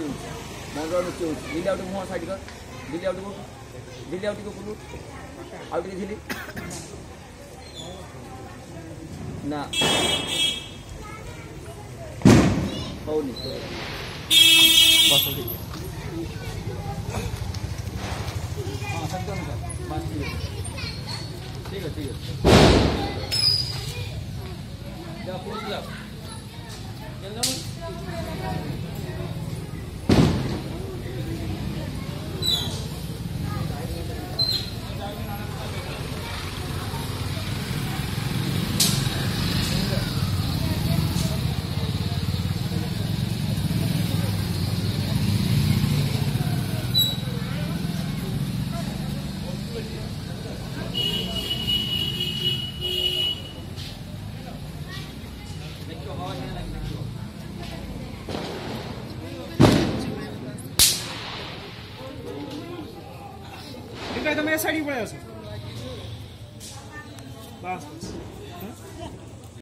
change मंगल में change Delhi out मुंह साइड कर दिल्ली आउट को पुलू आउट के दिल्ली ना होनी बस हां सत्य में बस ठीक है जा पूछ ला चलना तो मेरे साइड ही पड़ा है बस बस